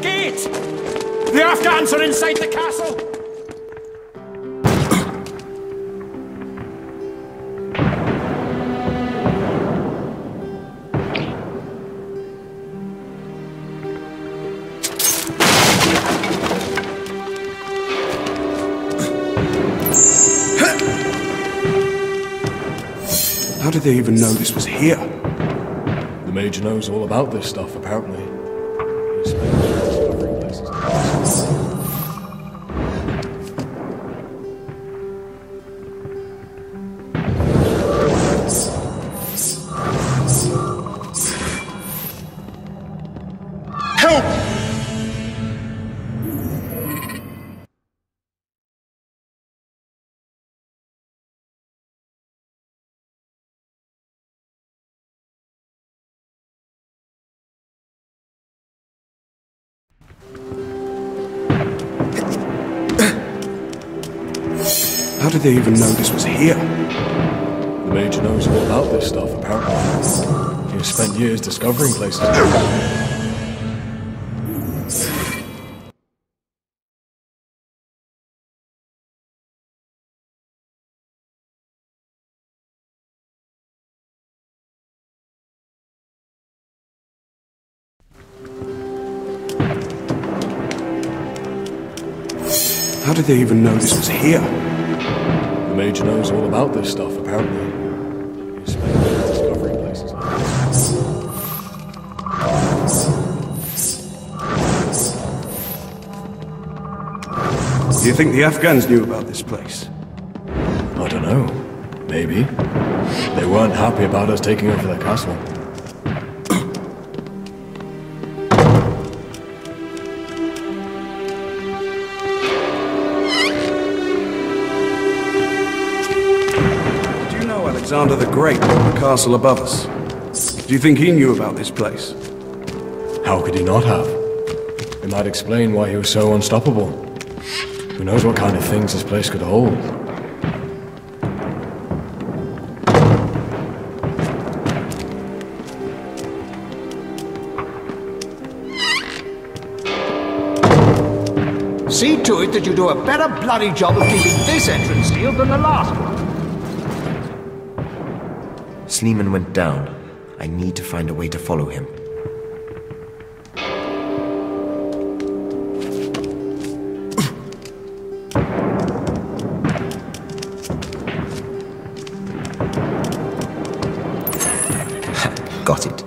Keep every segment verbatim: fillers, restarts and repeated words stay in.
gate! The Afghans are inside the castle! How did they even know this was here? The Mage knows all about this stuff, apparently. He spent years discovering places to go. Help! How did they even know this was here? The Mage knows all about this stuff, apparently. He has spent years discovering places to go. How did they even know this was here? The Mage knows all about this stuff, apparently. He spent years discovering places to go. Do you think the Afghans knew about this place? I don't know. Maybe. They weren't happy about us taking over their castle. Alexander the Great built the castle above us. Do you think he knew about this place? How could he not have? It might explain why he was so unstoppable. Who knows what kind of things this place could hold? See to it that you do a better bloody job of keeping this entrance sealed than the last one. Sleeman went down. I need to find a way to follow him. Got it.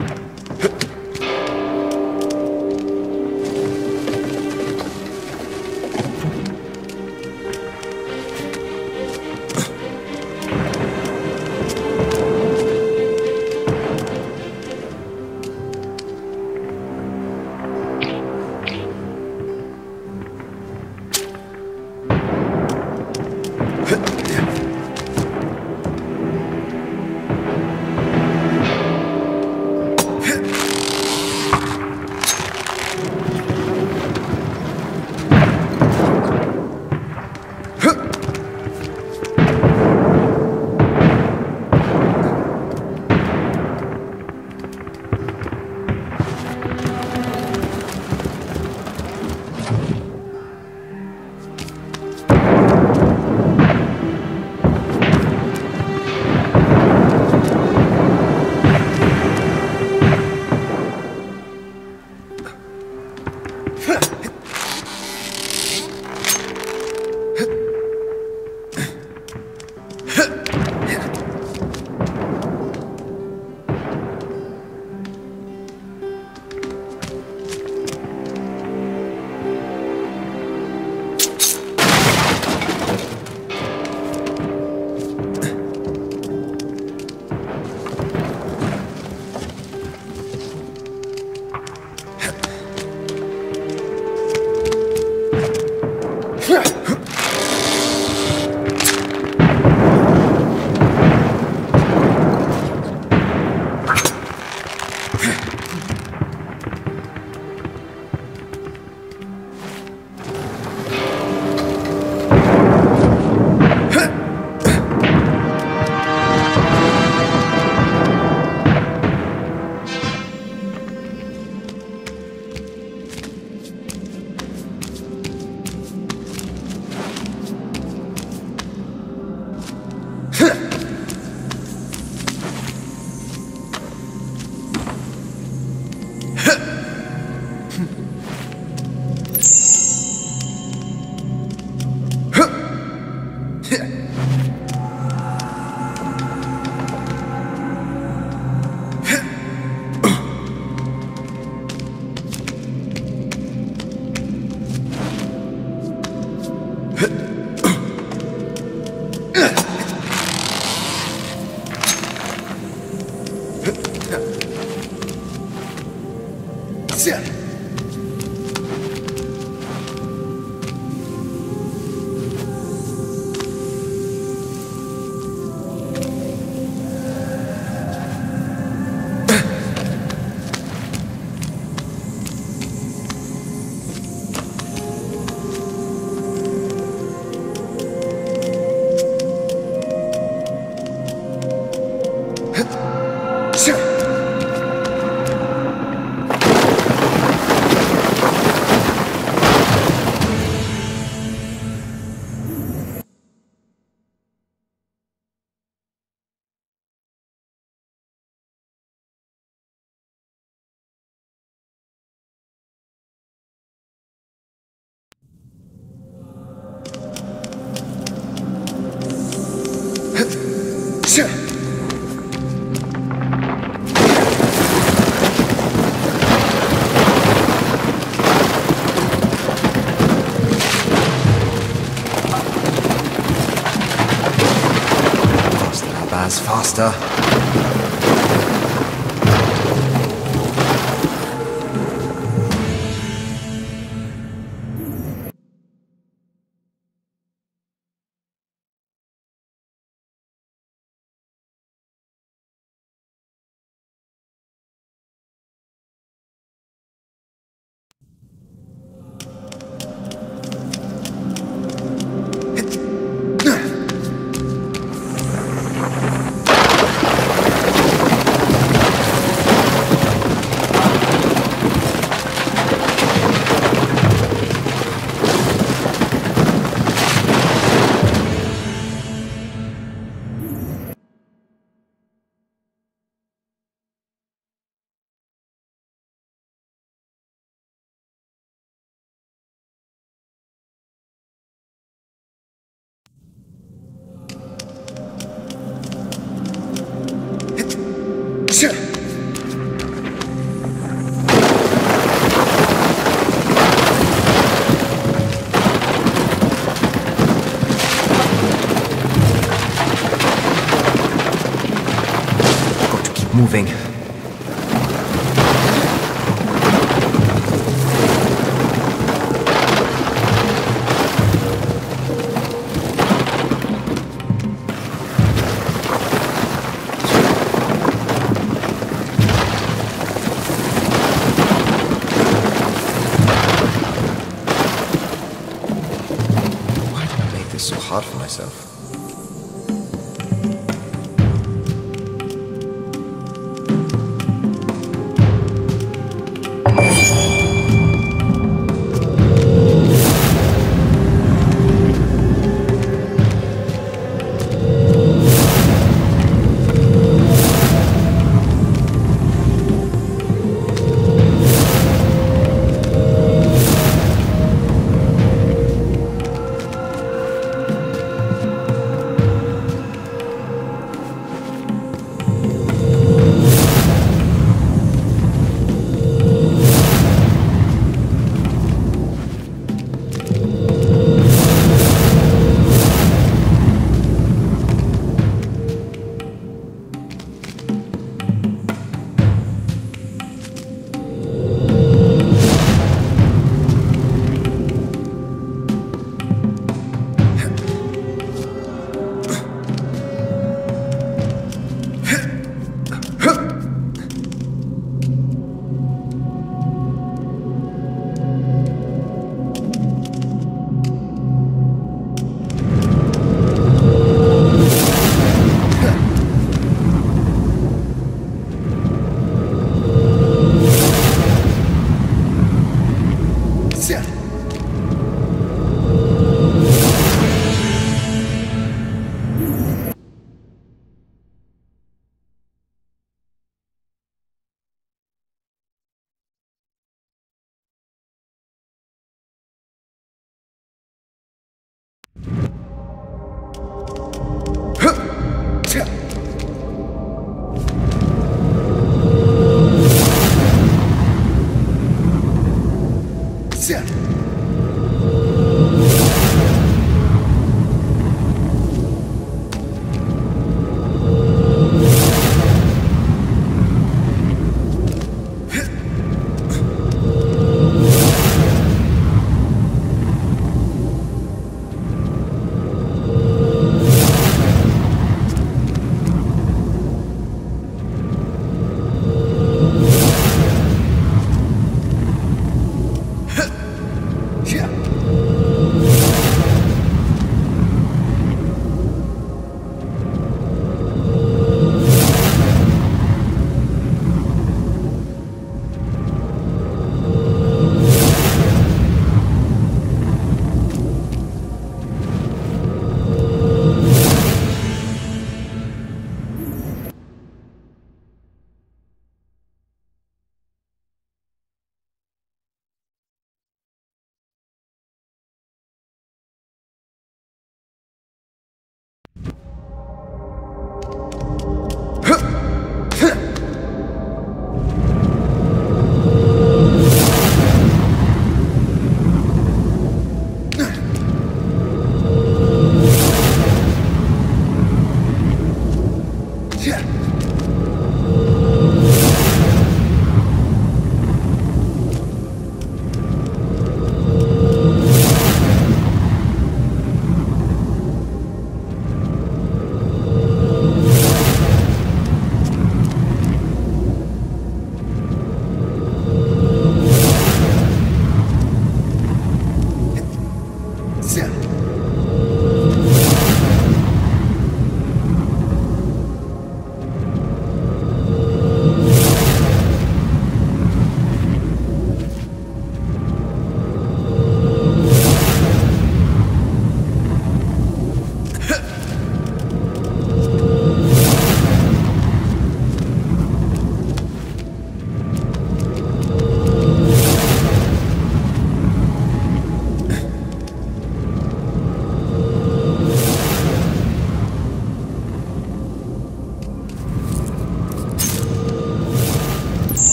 Faster. Got to keep moving. So hard for myself.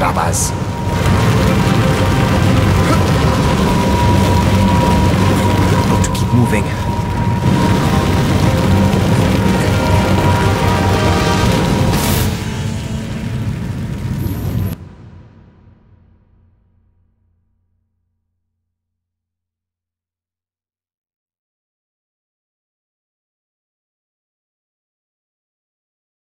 Jabbas. Got to keep moving.